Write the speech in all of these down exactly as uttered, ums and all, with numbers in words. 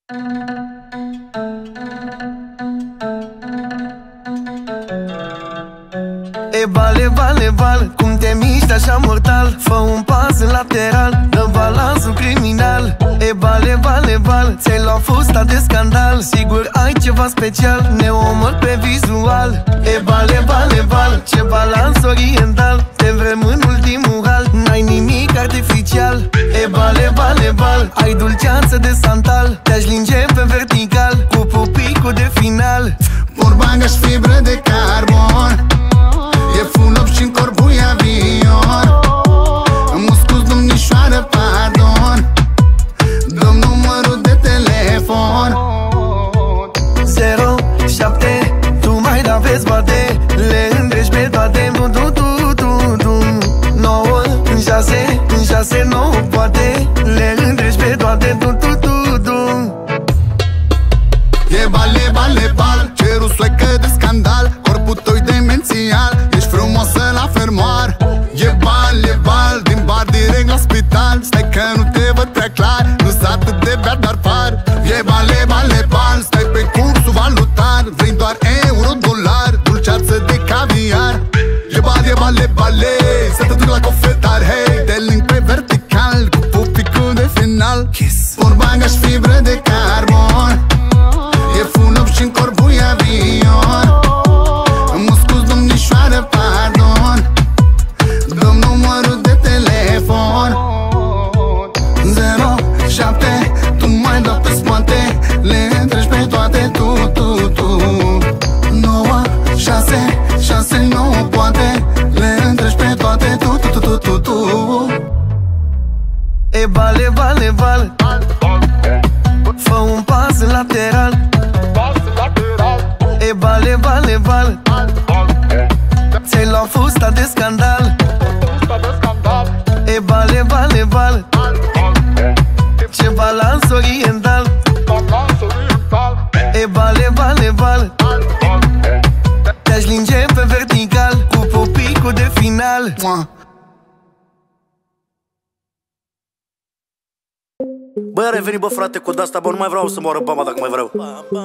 E bal, e bal, e bal, cum te miști așa mortal. Fă un pas în lateral, dă balansul criminal. E bal, e bal, e bal, ți-ai luat fusta de scandal. Sigur ai ceva special, ne omor pe vizual. E bal, e bal, e bal, ce balans oriental. Te vrem în ultimul hal, n-ai nimic artificial. E bal, e bal, e bal, ai dulceață de santal. Te-aș linge pe vertical, cu pupicul de final. Porbagaj fibră de carbon, e full up și-n corpul e avion. Muscus, domnișoară, pardon, dăm numărul de telefon. Zero șapte, tu mai da vezi bate, le îndregi pe toate. Du, du, du, du, du. Nouă în șase, în șase nouă poate, le îndregi pe toate. Du, du, du, du. E bal, e bal, e bal, cerul suecă de scandal. Corpul tău demențial, ești frumoasă la fermoar. E bal, e bal, din bar direct la spital. Stai că nu te văd prea clar, nu-s atât de beat, dar par. E bal, e bal, e bal, stai pe cursul valutar. Vrei doar euro, dolar, dulceață de caviar. E bal, e bal, e bale, să te duc la cofetar. Hei, te link pe vertical, cu pupicul de final. Porbagaj fibră de carbon, e full up și-n corpul e avion. Muscus, domnișoară, pardon, dăm numărul de telefon. Zero șapte, tu mai dă pe spate, le întregi pe toate. Tu, tu, tu. Nouă șase, șase nouă poate, le întregi pe toate. Tu, tu, tu, tu, tu, tu. E bal, e bal, e bal, fă un pas în lateral. E bal, e bal, e bal, ți-ai luat fusta de scandal. E bal, e bal, e bal, ce balans oriental. E bal, e bal, e bal, te-aș linge pe vertical, cu pupicul de final. Băi, a revenit, bă, frate, cu de-asta, bă, nu mai vreau să moară bamba dacă mai vreau.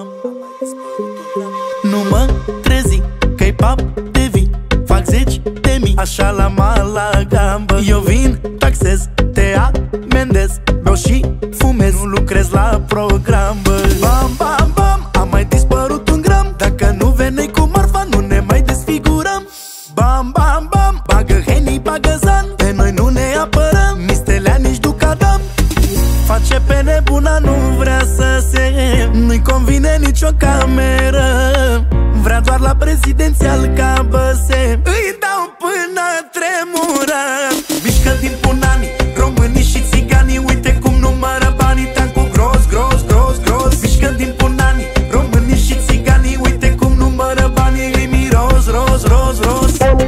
Nu mă trezi că-i pap de vin, fac zeci de mii, așa la mala gambă. Eu vin, taxez, te amendez, beau și fumez, nu lucrez la program, bă. Bam, bam, bam, am mai dispărut un gram, dacă nu veneai cu marfa, nu ne mai desfigurăm. Bam, bam, bam, bagă Henny, bagă Zan, pe noi nu ne apărăm, nici Stelea, nici Ducadam. Face pe nebuna, nu vrea să se, nu-i convine nicio cameră. Vrea doar la prezidențial ca Băse, îi dau până tremură. Mișcă din punanii, românii și țiganii, uite cum numără banii. Tancul gros, gros, gros, gros. Mișcă din punanii, românii și țiganii, uite cum numără banii. Îi miros, ros, ros, ros.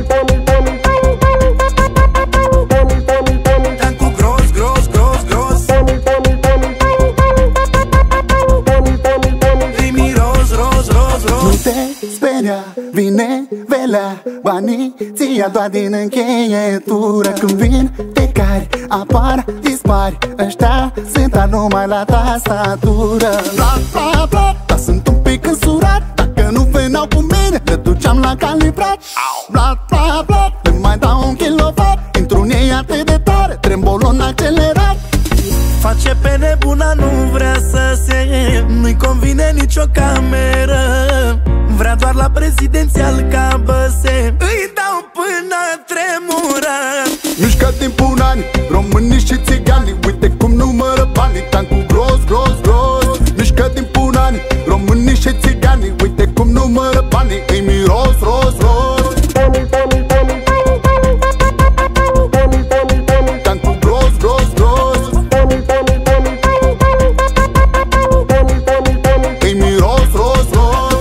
Tancul gros, gros, gros, gros. Îi miros, ros, ros, ros. Nu te speria, vine velea, banii ți ia doar din încheietură. Când vin pe care apar, dispari, ăștia sunt numai la tastatură. Bla, bla, bla, dar sunt un pic însurat, dacă nu veneau cu mine, le duceam la calibrat. Bla, bla, bla, le mai dau un kilowatt, intru în ei atât de tare, trembolon accelerat. Face pe nebuna, nu vrea să se, nu-i convine nicio cameră. Vrea doar la prezidențial ca Băse, îi dau până tremură. Mișcă din punani, românii și țiganii, uite cum numără banii. Tancul gros, gros, gros. Mișcă din punani, românii și țiganii, uite cum numără banii. Îi miros, ros, ros. Tancul gros, gros, gros. Îi miros, ros, ros.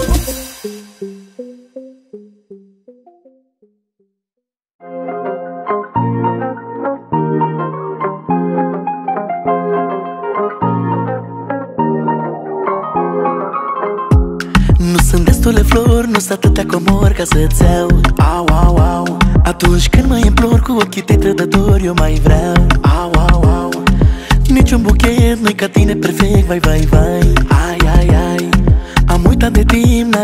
Nu sunt destule flori, nu sunt atâtea comori ca să-ți iau. Au, au, au. Atunci când mă implor cu ochii tăi trădători, eu mai vreau. Au, au, au. Niciun buchet nu-i ca tine perfect, vai, vai, vai.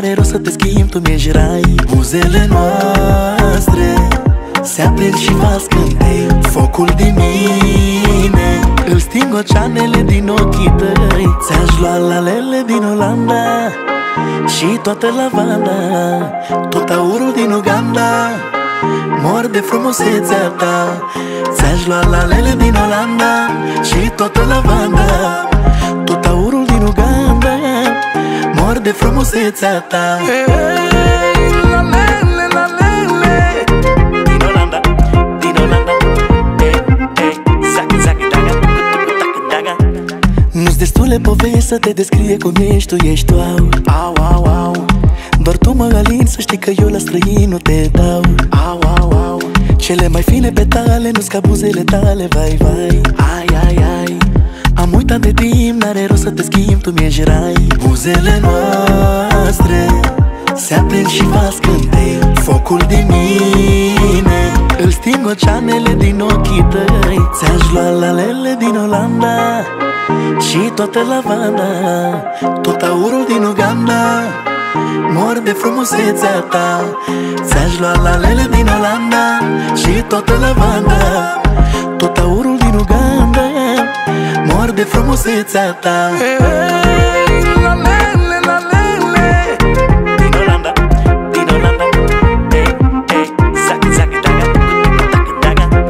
n-are rost să te schimbi, tu mi-ești rai. Buzele noastre se aprind și fac scântei. Focul din mine îl sting oceanele din ochii tăi. Ți-aș lua lalele din Olanda și toată lavanda, tot aurul din Uganda. Mor de frumusețea ta. Ți-aș lua lalele din Olanda și toată lavanda, tot aurul din Uganda. Mor de frumusețea ta. Hey, lalele, lalele din Olanda, din Olanda. Hey, hey, zac, zac, daga, daga. Nu-ți destule povesti să te descrie cum ești, tu ești au, au, au, au. Doar tu mă alin, să știi că eu la străin nu te dau. Au, au, au. Cele mai fine petale nu-s ca buzele tale, vai, vai. Ai, ai, ai. Am uitat de timp, n-are rost să te schimb, tu mi-ești rai. Buzele noastre se aprind și fac scântei. Focul din mine îl sting oceanele din ochii tăi. Ți-aș lua lalele din Olanda și toată lavanda, tot aurul din Uganda. Mor de frumusețea ta. Ți-aș lua lalele din Olanda și toată lavanda, tot aurul din Uganda. Mor de frumusețea ta. Hey, lalele, lalele din Olanda, din Olanda. Hey, hey, zac, zac, daga, daga, daga.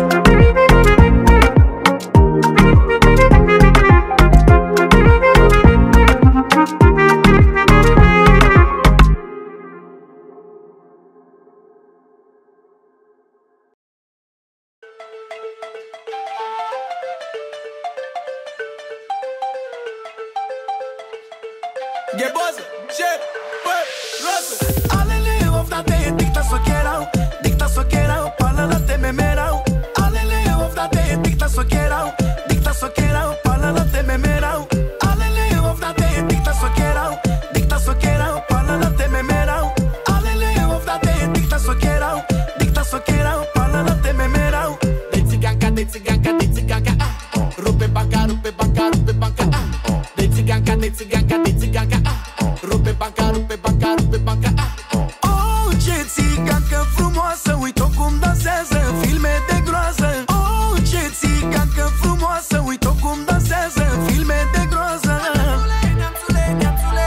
Geboza, shit, but, Russell. Alele of da te dicta so querau, dicta so querau, pala la te memerau. Alele of da te dicta so querau, dicta so querau, pala la te memerau. Alele of da te dicta so querau, dicta so querau, pala la te memerau. Alele of da te dicta so querau, dicta so querau, pala la te memerau. De țiganca, de țiganca, de țiganca, rupe banca, rupe banca, rupe banca. De țiganca, de țiganca, de țiganca. Rupe banca, rupe banca, rupe banca. Oh, ce țigancă frumoasă, uite-o cum dansează, filme de groază. Oh, ce țigancă frumoasă, uite-o cum dansează, filme de groază. Neamțule, neamțule,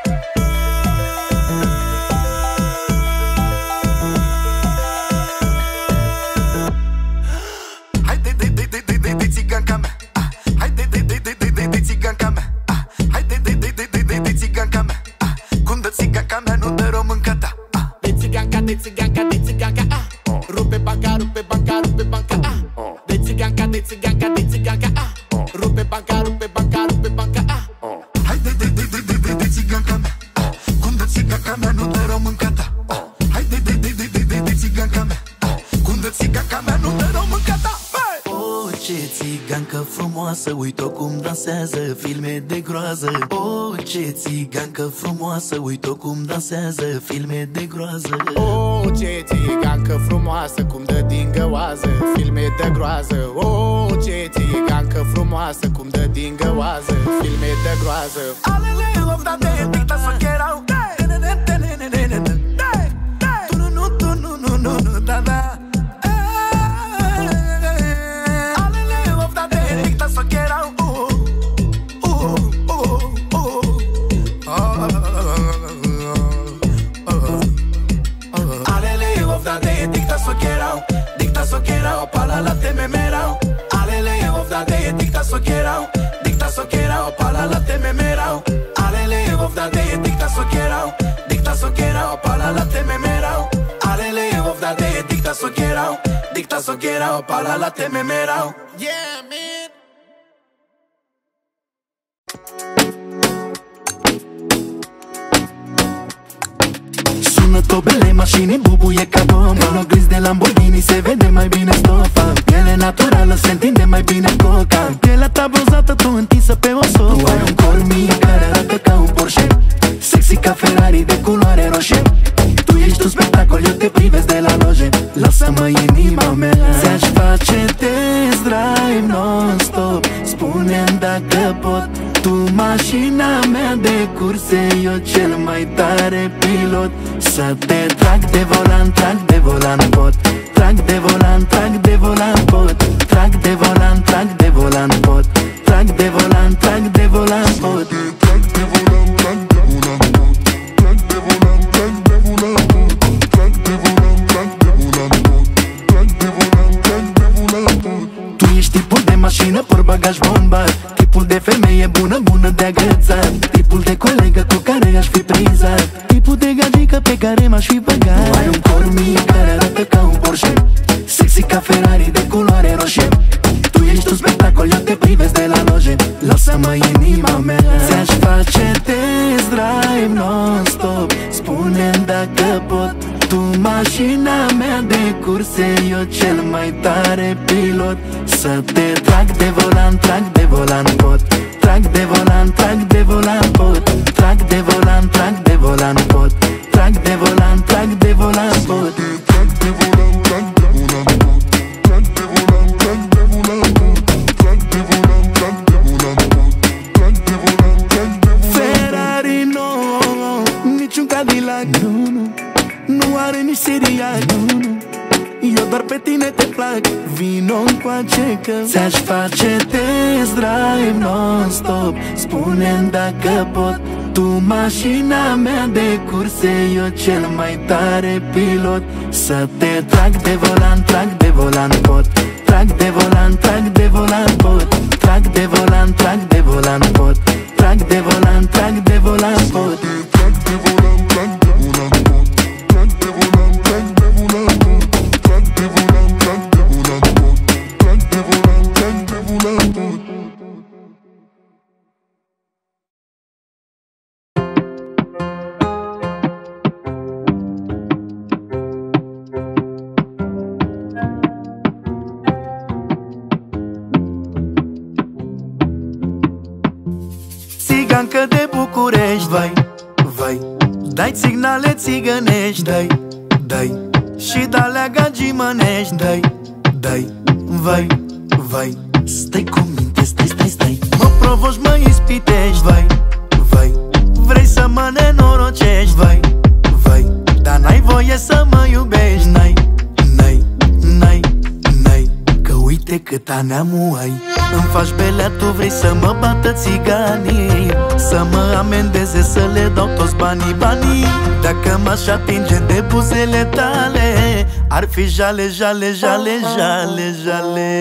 hai de, de, de, de, de, de, de țiganca mea. Hai de, de, de, de, de, de, de țiganca mea. Hai de, de, de, de, de, de, de țiganca mea. Cum dă țiganca mea, nu dă românca ta. De țiganca, de țiganca, de țiganca. Rupe banca, rupe banca, rupe banca. De țiganca, de țiganca, de țiganca. Rupe banca, rupe banca, rupe banca. Hai de, de, de, de, de, de, de țiganca mea. Cum dă țiganca mea, nu dă românca ta. Hai de, de, de, de, de, de, de țiganca mea. Cum dă țiganca mea, nu dă românca ta. Oh, ce țigancă frumoasă, uite-o cum dansează, filme de groază. Oh, ce țigancă frumoasă, uite-o cum dansează, filme de groază. Oh, ce țigancă frumoasă, cum dă din găoază, filme de groază. Oh, ce țigancă frumoasă, cum dă din găoază, filme de groază. Alele of da te dicta so querau. Tu nu, nu, tu nu, nu, nu, nu, da, da. So querau, uh, uh, uh, uh, uh, uh, uh. Alele of da te dicta so querau, dicta so querau, pala la te memerau. Alele of da te dicta so querau, dicta so querau, pala la te memerau. Alele of da te dicta so querau, dicta so querau, pala la te memerau. Alele of da te dicta so querau, dicta so querau, pala la te memerau. Yeah, man. Sună tobele, mașini bubuie ca bomba. În oglinzi de Lamborghini se vede mai bine stofa. Piele naturală se întinde mai bine coca. Pielea ta bronzată, tu întinsă pe o sofa. Tu ai un corp mic care arată ca un Porsche, sexy ca Ferrari de culoare roșie. Tu ești un spectacol, eu te privesc de la loje. Lasă-mă inima mea, ți-aș face test drive non-stop. Spune-mi dacă pot, tu mașina mea. mea de curse, eu cel mai tare pilot. Să te trag de volan, trag de volan pot. Trag de volan, trag de volan pot. Trag de volan, trag de volan pot. Trag de volan, trag de volan pot. Trag de volan, trag de volan pot. Trag de volan, trag de volan pot. Trag de volan, trag de volan pot. Trag de volan, trag de volan pot. Tu ești tipul de mașină, portbagaj bombar. Tipul de femeie bună, bună de agățat. Tipul de colegă cu care aș fi prizat. Tipul de gagică pe care m-aș fi băgat. Tu ai un corp mic care arată ca un Porsche, sexy ca Ferrari de culoare roșie. Tu ești un spectacol, eu te privesc de la loje. Lasă-mă inima mea. Ți-aș face test drive non-stop. Spune-mi dacă pot. Tu mașina mea de curse, eu cel mai tare pilot. Să te trag de volan, trag de volan pot. Trag de volan, trag de volan pot. Trag de volan, trag de volan pot. Trag de volan, trag de volan pot. Trag de volan, trag de volan pot. Trag de volan, trag de volan pot. Trag de volan, trag de volan pot. Trag de volan, trag de volan pot. Ferrari no, niciun Cadillac, nu, nu. Nu are nici Siriac, nu, nu. Eu doar pe tine te plac. Vino încoace că ți-aș face test drive non-stop. Spune-mi dacă pot. Tu mașina mea de curse, eu cel mai tare pilot. Să te trag de volan, trag de volan pot. Trag de volan, trag de volan pot. Trag de volan, trag de volan pot. Trag de volan, trag de volan pot. Trag de volan, trag de volan pot. Trag de volan, trag de volan pot. Trag de volan, trag de volan pot. Trag de volan, trag de volan pot. Țigancă de București, vai, vai. Dai signale țigănești, dai, dai. Și d-alea gagimănești, dai, dai. Vai, vai. Stai cu minte, stai, stai, stai. Mă provoci, mă ispitești, vai, vai. Vrei să mă nenorocești, vai, vai. Dar n-ai voie să mă iubești, n-ai, n-ai, n-ai, n-ai. Că uite cât aneamul ai. Îmi faci belea, tu vrei să mă bată țiganii, să mă amendeze, să le dau toți banii, banii. Dacă m-aș atinge de buzele tale, ar fi jale, jale, jale, jale, jale.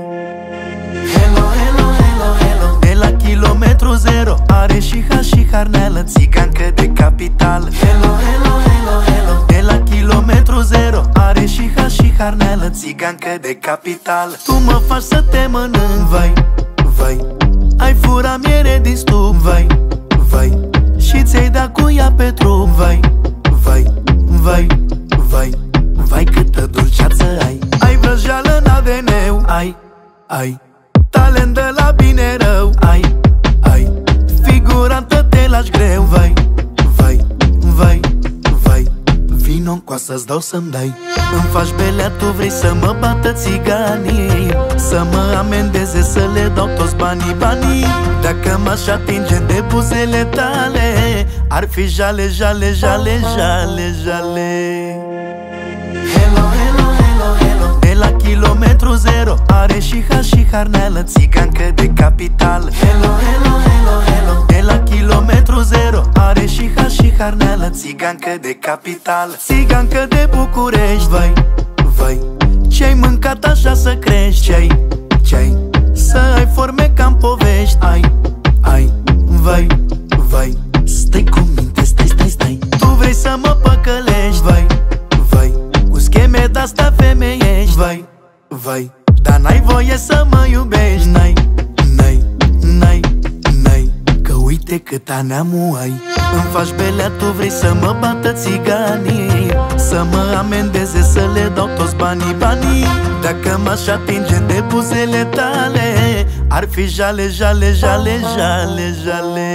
Hello, hello, hello, hello. De la kilometru zero are și ha și harneală, țigancă de capital. Hello, hello, hello, hello. De la kilometru zero are și ha și harneală, țigancă de capital. Tu mă faci să te mănânc, vai, vai. Ai fura miere din stup, vai, vai. Și ți-ai dat cu ea pe trup, vai, vai, vai, vai. Vai câtă dulceață ai. Ai vrăjeală în A D N-ul, ai, ai. Talent de la bine rău, ai, ai. Figurantă te lași greu, vai, vai, vai, vai. Vino-n coasă-ți dau să-mi dai. Îmi faci belea, tu vrei să mă bată țiganii, să mă amendeze, să le dau toți banii, banii. Dacă m-aș atinge de buzele tale, ar fi jale, jale, jale, jale, jale. Hello, hello, hello, hello. De la kilometru zero are și ha și harneală, țigancă de capital. Hello, hello, hello, hello. De la kilometru zero are și ha și harneală, țigancă de capital. Țigancă de București, vai, vai. Ce-ai mâncat așa să crești, ce-ai, ce-ai. Să ai forme ca-n povești, ai, ai. Vai, vai. Stai cu minte, stai, stai, stai. Tu vrei să mă păcălești, vai, vai. Cu scheme de-astea femeiești, vai, vai. Dar n-ai voie să mă iubești, n-ai, n-ai, n-ai, n-ai. Că uite cât aneamul ai. Îmi faci belea, tu vrei să mă bată țiganii, să mă amendeze, să le dau toți banii, banii. Dacă m-aș atinge de buzele tale, ar fi jale, jale, jale, jale, jale.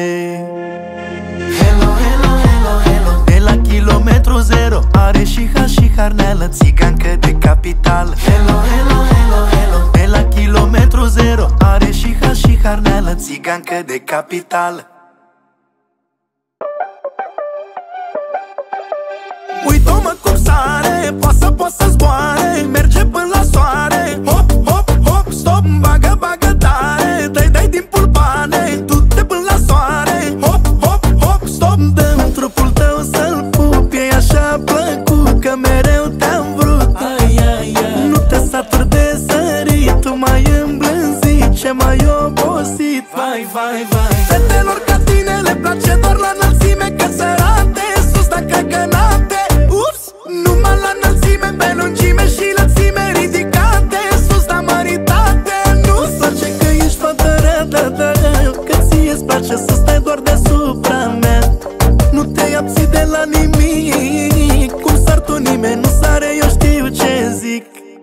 Hello, hello, hello, hello. De la kilometru zero are și ha și harneală, țigancă de capital. Hello, hello, hello, hello. De la kilometru zero are și ha și harneală, țigancă de capital. poate să zboare, merge până la soare. Hop, hop, hop, stop, bagă, bagă tare. Dai, dai timpul bane, du-te până la soare. Hop, hop, hop, stop, dă-mi trupul tău să-l pup. E așa plăcut că mereu te-am vrut. Ai, ai, ai. Nu te saturi de sărit, tu m-ai îmblânzit, ce m-ai obosit. Vai, vai, vai. Fetelor ca tine le place doar la înălțime, că sărate sus dacă gănate. Ups, numai la înălțime, pe lungime și lățime ridicate. Sus la măritate, nu-ți place că ești fată rădă, că ție-ți place să stai doar deasupra mea. Nu te abții de la nimic, cum sar tu nimeni nu sare, eu știu ce zic.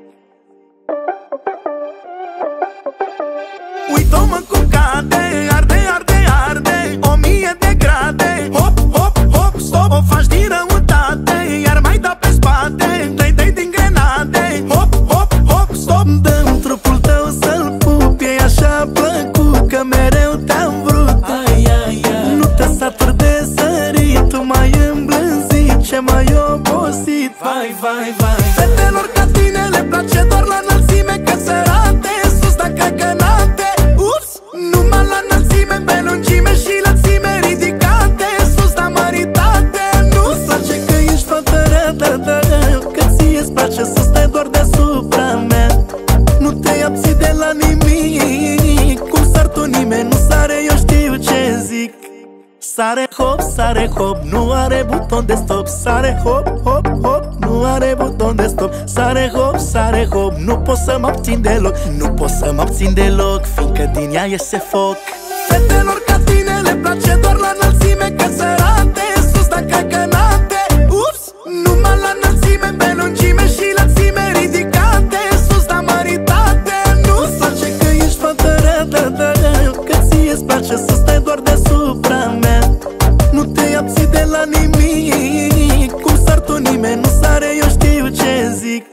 Uită-mă cum cade, arde, arde, arde, o mie de grade. Hop, hop, hop, stop, o faci din răutate, iar mai da pe spate, dai, dai din grenade. Hop, hop, hop, stop, dă-mi trupul tău să-l pup. E așa plăcut că mereu te-am vrut. Ai, ai, ai. Nu te saturi de sărit, tu m-ai îmblânzit, ce m-ai obosit. Vai, vai, vai. Fetelor ca tine le place doar la înălțime, că sărate sus dacă gănate. Ups, numai la înălțime, pe lungime și lățime ridicate. Sus la măritate, nu-ți place că ești fată rădă, că ție-ți place să stai doar deasupra mea. Nu te abții de la nimic, cum sar tu nimeni nu sare, eu știu ce zic. Sare hop, sare hop, nu are buton de stop. Sare hop, hop, hop, nu are buton de stop. Sare hop, sare hop, nu pot să mă abțin deloc. Nu pot să mă abțin deloc, fiindcă din ea iese foc. Fetelor ca tine le place doar la înălțime, că sărate sus dacă gănate. Ups, numai la înălțime, pe lungime și lățime ridicate. Sus la măritate, nu-ți place că ești fată rădă, că ție-ți place să stai doar deasupra mea. Nu te abții de la nimic, cum sar tu nimeni nu sare, eu știu ce zic.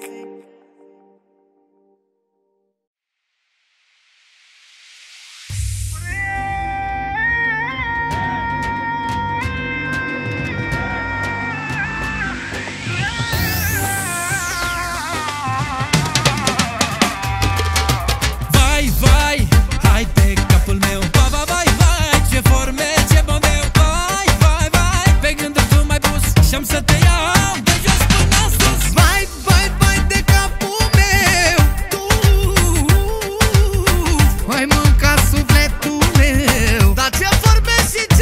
Vai, vai, hai pe capul meu. Va, va, vai, vai, ce forme, ce bombeu. Vai, vai, vai, pe gânduri tu m-ai pus și-am să te iau de jos până sus. Vai, vai, vai, de capul meu. Tu ai mâncat sufletul meu. Dar ce vorbe și ce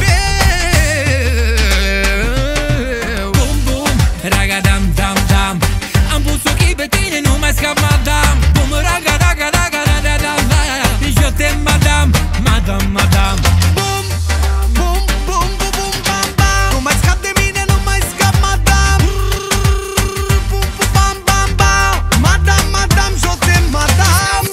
bombeu. Bum, bum, ragadam, dam, dam. Am pus ochii pe tine, nu mai scap, madam. Bum, raga, raga, raga, raga, raga. Je t'aime, madame, madame, madame. Bum, bum, bum, bum, bum, bam, bam. Nu mai scap de mine, nu mai scap, madame. Bum, bum, bam, bam, bam. Madame, madame, je t'aime, madame.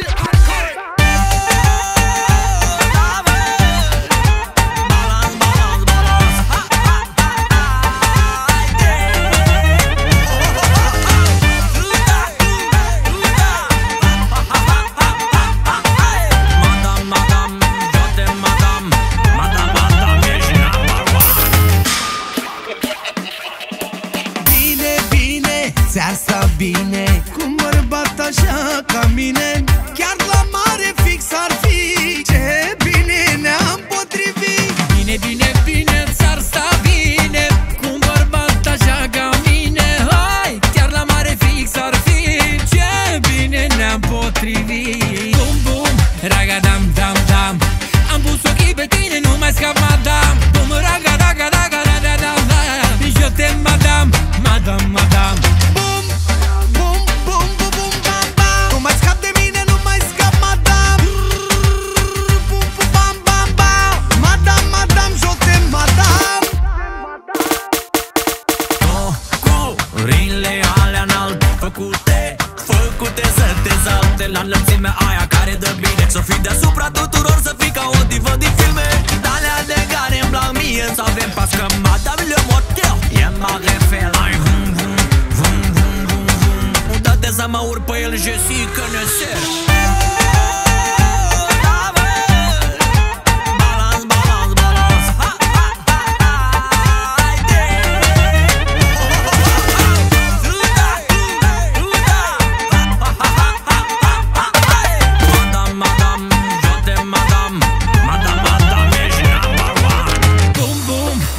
Bine, bine, ți-ar sta bine cu un bărbat așa ca mine. Chiar la mare fix ar fi, ce bine ne-am potrivit. Bine, bine, bine, ți-ar sta bine cu un bărbat așa ca mine. Hai, chiar la mare fix ar fi, ce bine ne-am potrivit. Bum, bum, ragadam, dam, dam. Am pus ochii pe tine, nu mai scap, madame. Bum, raga, raga, raga, raga, raga. Je t'aime, madame, madame, madame. Bum, bum, bum, bum, bum, bam, bam. Nu mai scap de mine, nu mai scap, madame. Bum, bum, bam, bam, bam. Madame, madame, je t'aime, madame.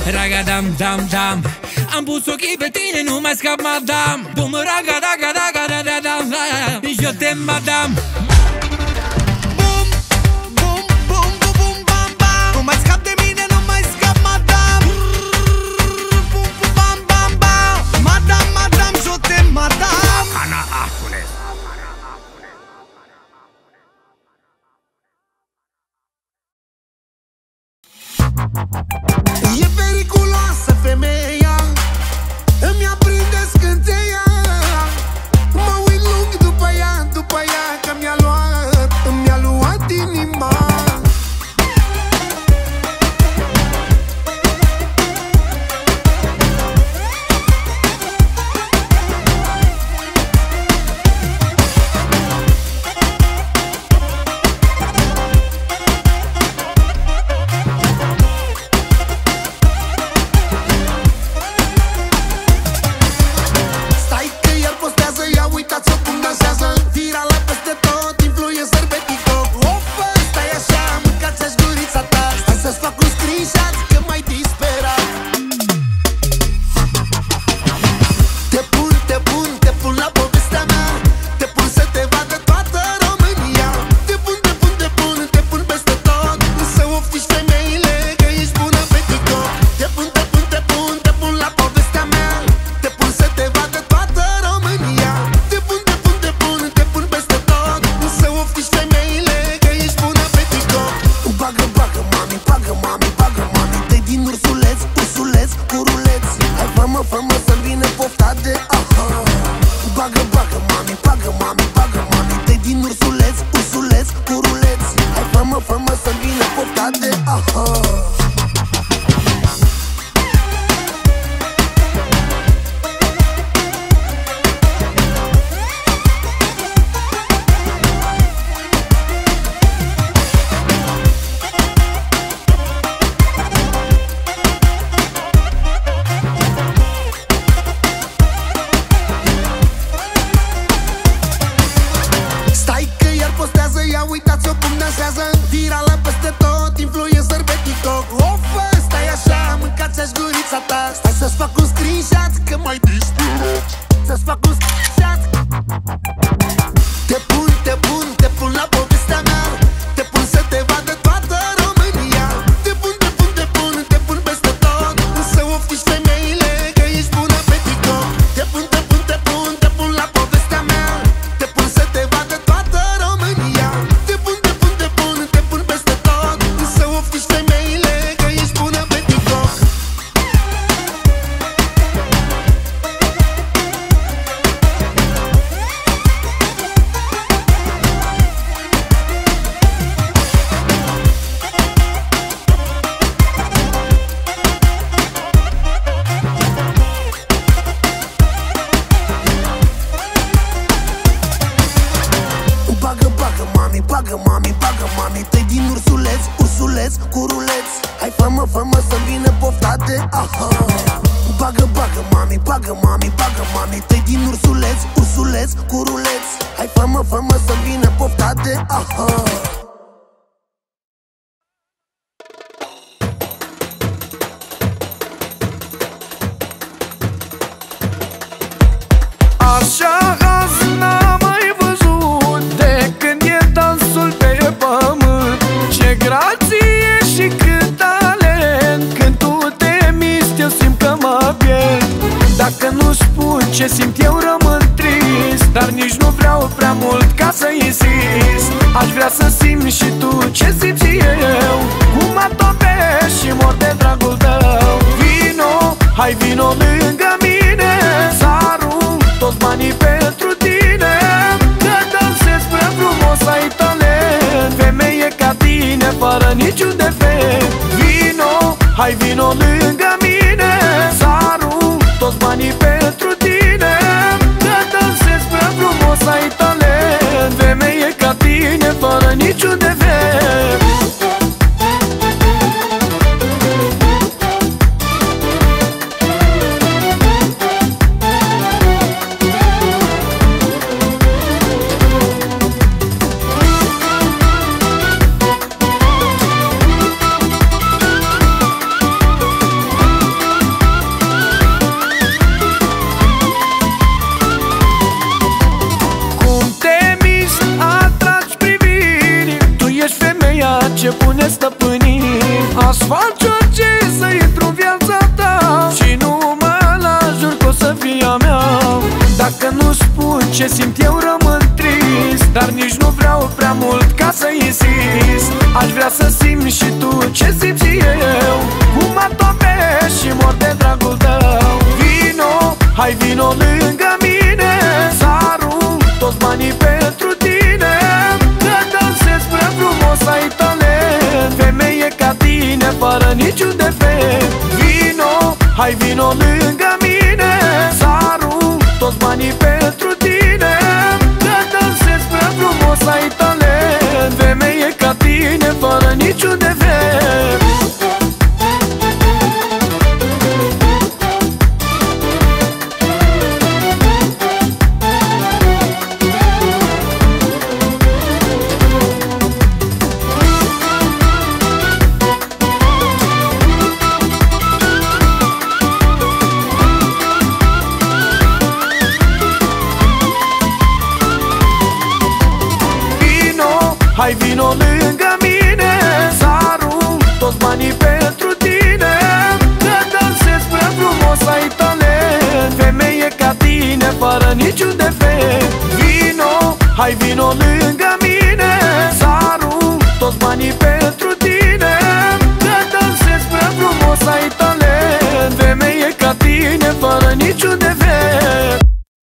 Ragadam, dam, dam. Am pus ochii pe tine, nu mai scap, madam. Bum, raga, raga, raga, raga, dam, dam. Eu te madam. Bum, bum, bum, bum, bum, bam, bam. Nu mai scap de mine, nu mai scap, madam. Bum, bum, bam, bam, bam. Madam, madam, eu te madam. Ana Acule. E periculoasă femeia, îmi aprinde scânteia. Mă uit lung după ea, după ea, că mi-a luat, mi-a luat inima. Aș vrea să simți și tu ce simți eu, cum mă topești și mor de dragul tău. Vino, hai vino lângă mine, să arunc toți banii pentru tine, că dansez prea frumos, ai talent, femeie ca tine, fără niciun defect. Vino, hai vino lângă mine, să arunc toți banii pentru tine, că dansez prea frumos, ai talent, femeie ca tine, fără niciun defect. Hai vino lângă mine, să arunc toți banii pentru tine, că dansez prea frumos, ai talent, femeie ca tine, fără niciun defect. Vino, hai vino lângă mine, să arunc toți banii pentru tine, că dansez prea frumos, ai talent, femeie ca tine, fără niciun defect.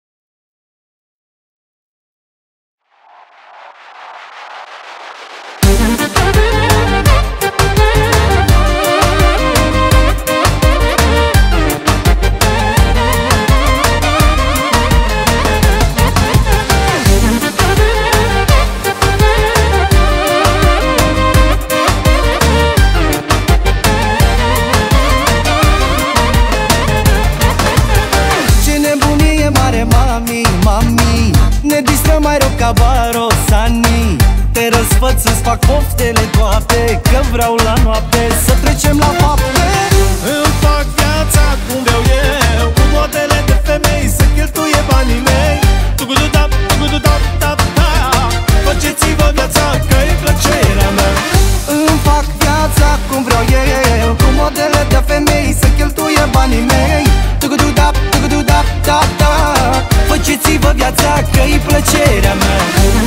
Te răsfăț, îți fac poftele toate, că vreau la noapte să trecem la fapte. Îmi fac viața cum vreau eu, cu modele de femei, să cheltuie banii mei. Tugu-du-dap, tugu-du-dap, tap, tap. Faceți-vă viața, că-i plăcerea mea. Îmi fac viața cum vreau eu, cu modele de femei, să cheltuie banii mei. Tugu-du-dap, tugu-du-dap, tap, tap. Faceți-vă viața, că-i plăcerea mea.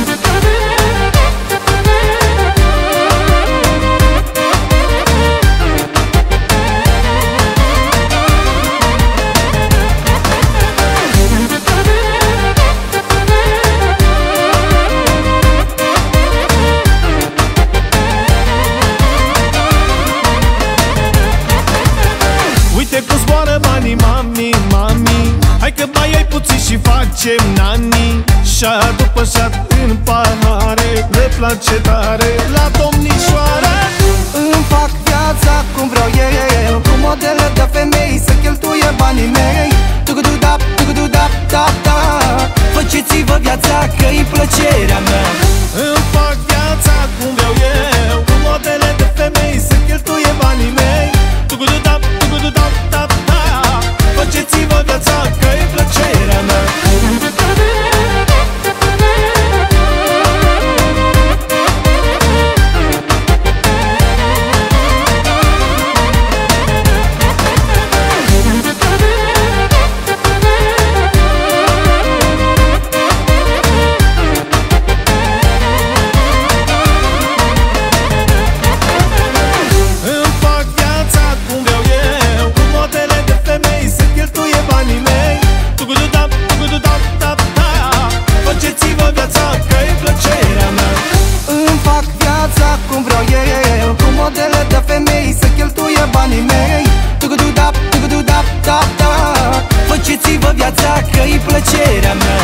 Și facem nani, șat după șat în pahare, le place tare la domnișoară. Îmi fac viața cum vreau eu, cu modele de femei, să cheltuie banii mei. Tugu-du-dap, tugu-du-dap, tap, tap. Faceți-vă viața, că-i plăcerea mea. Îmi fac viața cum vreau eu, cu modele de femei, să cheltuie banii mei. Tugu-du-dap, tugu-du-dap, tap, tap. Faceți-vă viața, că-i plăcerea mea. Faceți-vă viața, că-i plăcerea mea.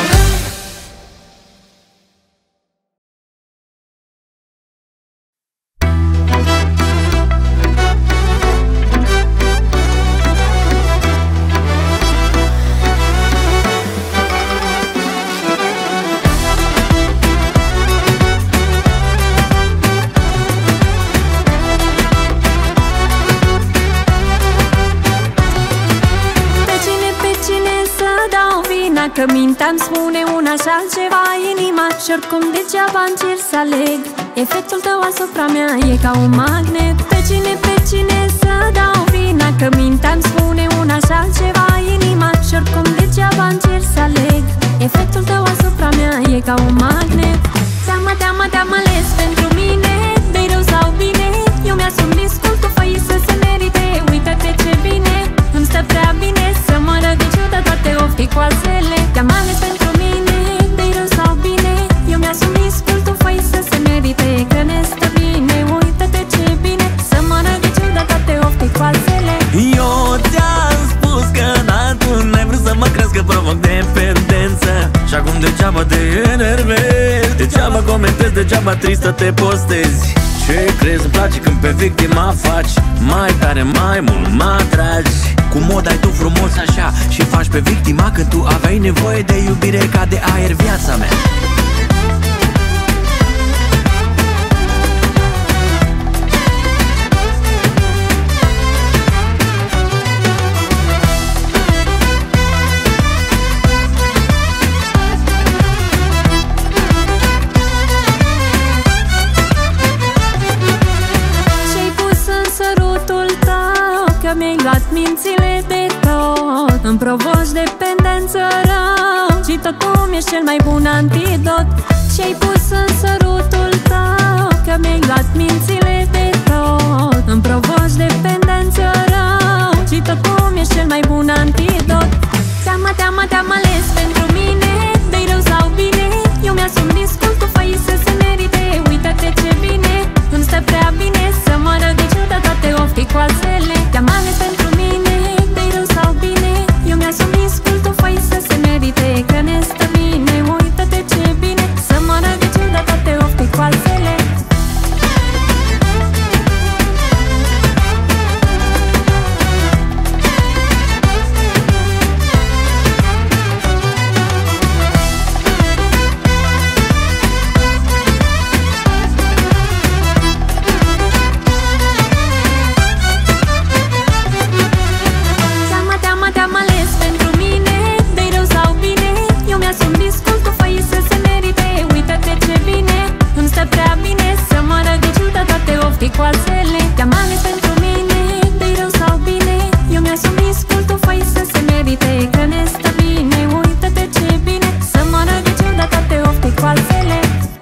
Că mintea-mi spune una și altceva inima, și oricum degeaba încerc să aleg. Efectul tău asupra mea e ca un magnet. Pe cine, pe cine să dau vina? Că mintea-mi spune una și altceva inima, și oricum degeaba încerc să aleg. Efectul tău asupra mea e ca un magnet. Te-am, te-am, te-am ales pentru mine, de rău sau bine. degeaba te enervezi, degeaba comentezi, degeaba tristă te postezi. Ce crezi, îmi place când pe victima faci mai tare, mai mult mă atragi. Cu mod ai tu frumos așa și faci pe victima când tu aveai nevoie de iubire ca de aer viața mea. Mi-ai luat mințile de tot, îmi provoci dependență rău și tot tu mi-ești cel mai bun antidot. Și-ai pus în sărutul tău că mi-ai luat mințile de tot, îmi provoci dependență rău și tot tu mi-ești cel mai bun antidot. Teama, teama, te-am ales pentru mine, de-i rău sau bine, eu mi-asum riscul, tu fai să se merite. Uită-te ce bine, îmi stă prea bine să moară de ciudă toate ofticoasele. Te-am ales pentru mine, de-i rău sau bine, eu mi-asum riscul, tu fai să se merite. Că ne stă bine, uită-te ce bine, să moară de ciudă toate ofticoasele. Te-am ales pentru mine, de-i rău sau bine, eu mi-asum riscul, tu fai să se merite. Că ne stă bine, uită-te ce bine, să moară de ciudă toate ofticoasele.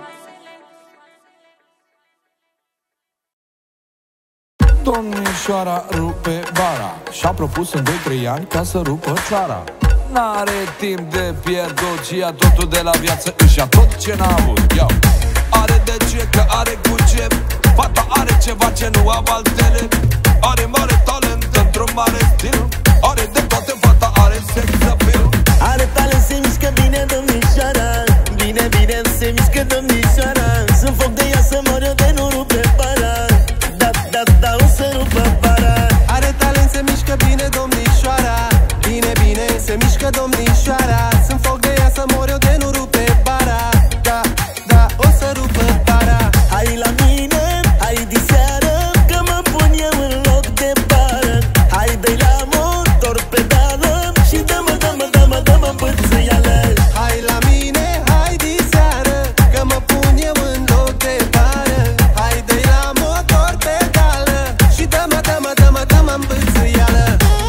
Domnișoara rupe bara și-a propus în doi trei ani ca să rupă țara. N-are timp de pierdut și ia totul de la viață, își ia tot ce n-a avut. Yo. Are de ce, că are cu ce. Fata are ceva ce nu au altele. Are mare talent într-un mare stil. Are de toate, fata are sex appeal. Are talent, se mișcă bine domnișoara. Bine, bine se mișcă domnișoara. Sunt foc de ea să mor eu de nu rupe para. Da, da, da, o să rupă para. Are talent, se mișcă bine domnișoara. Bine, bine se mișcă domnișoara. Sunt foc de ea să mor eu de nu rupe para. Da, da, o să rupă para. Hai la mine, hai diseară, că mă pun eu în loc de bară. Hai dă-i la motor pedală și dă-mă, dă-mă, dă-mă, dă-mă bățâială. Hai la mine, hai diseară, că mă pun eu în loc de bară. Hai dă-i la motor pedală și dă-mă, dă-mă, dă-mă, dă-mă bățâială.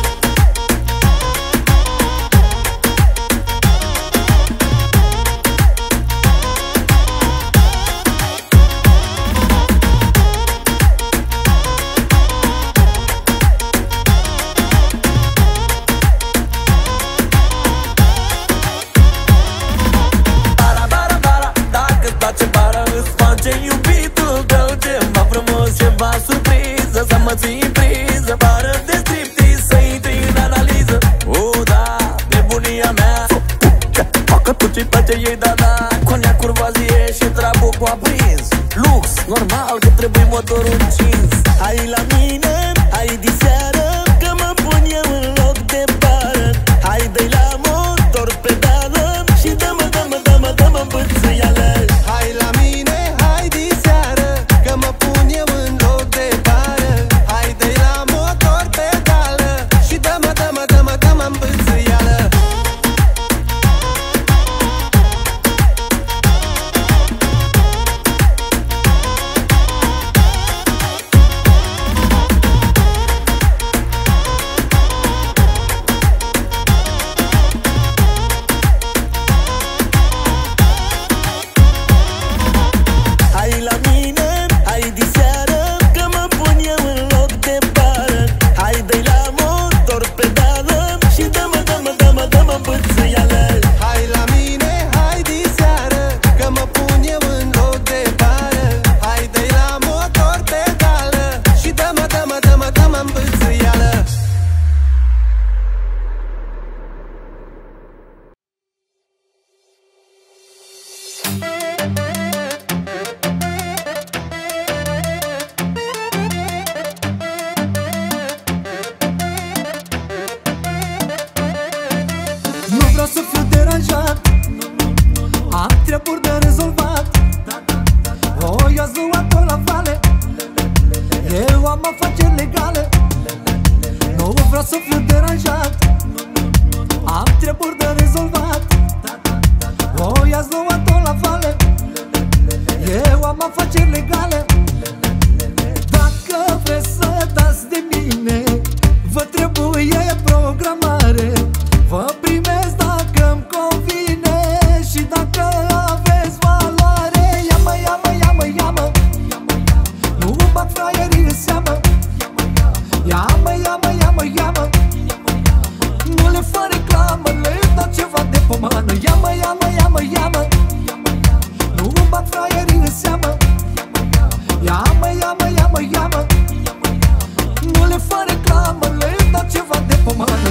Să mă ții în priză, bară de striptease, să intri în analiză. O, da, nebunia mea. Facă tot ce-i place ei, da, da. Conea curvazie și trabucul aprins. Lux, normal că trebuie motorul încins. Hai la mine, hai diseară, că mă pun eu în loc de bară. Hai dă-i la motor pedală și dă-mă, dă-mă, dă-mă, dă-mă bățâială. Hai la mine, hai diseară, că mă pun eu în loc de bară. Hai dă-i la motor pedală și dă-mă, dă-mă, dă-mă, dă-mă bățâială. vreau să fiu deranjat, am treburi de rezolvat. Voi ați luat-o la vale, eu am afaceri legale. Dacă vreți să dați de mine, vă trebuie programare. Vă primesc dacă-mi convine și dacă aveți valoare. Ia-mă, ia-mă, ia-mă, ia-mă, nu bag fraierii în seamă. Ia-mă, ia-mă, ia-mă, ia-mă, nu le fă reclamă, le dau ceva de pomană. Ia-mă, ia-mă, ia-mă, ia-mă, nu bag fraierii în seamă. Ia-mă, ia-mă, ia-mă, ia-mă, nu le fă reclamă, le dau ceva de pomană.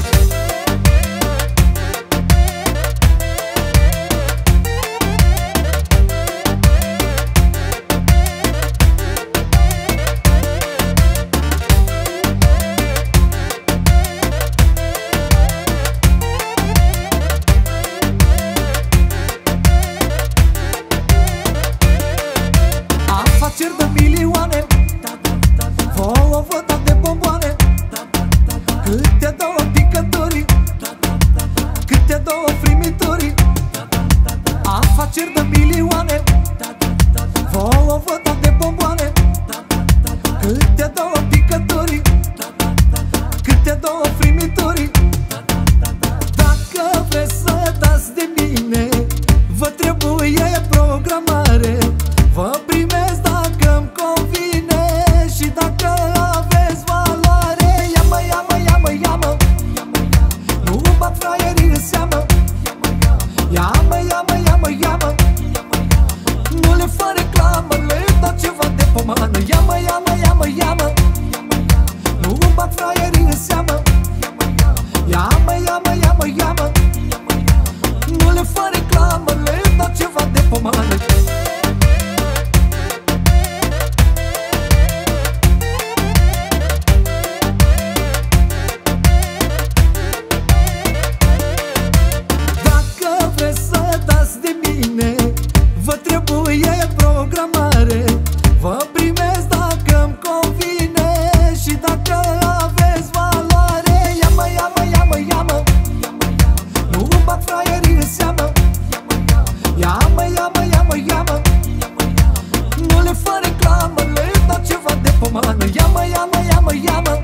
Afaceri de milioane, vouă vă dau de bomboane. Câte două picături, câte două frimituri. Afaceri de milioane, vouă vă dau de bomboane. Câte două picături, câte două frimituri. Dacă vreți să dați de mine, vă trebuie programare. Vă primesc dacă-mi convine și dacă aveți valoare. Ia-mă, ia-mă, ia-mă, ia-mă, nu bag fraierii în seamă. Ia-mă, ia-mă, ia-mă, ia-mă, nu le fă reclamă, le dau ceva de pomană. Ia-mă, ia-mă, ia-mă, ia-mă, nu bag fraierii în seamă. Ia-mă, ia-mă, ia-mă, ia-mă, nu le fă reclamă, le dau ceva de pomană. Vă trebuie programare. Vă primesc dacă-mi convine și dacă aveți valoare. Ia-mă, ia-mă, ia-mă, ia-mă, nu bag fraierii în seamă. Ia-mă, ia-mă, ia-mă, ia-mă, nu le fă reclamă, le dau ceva de pomană. Ia-mă, ia-mă, ia-mă, ia-mă,